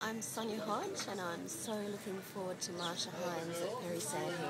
I'm Sonja Hodge and I'm so looking forward to Marsha Hines at Perry Sandhill.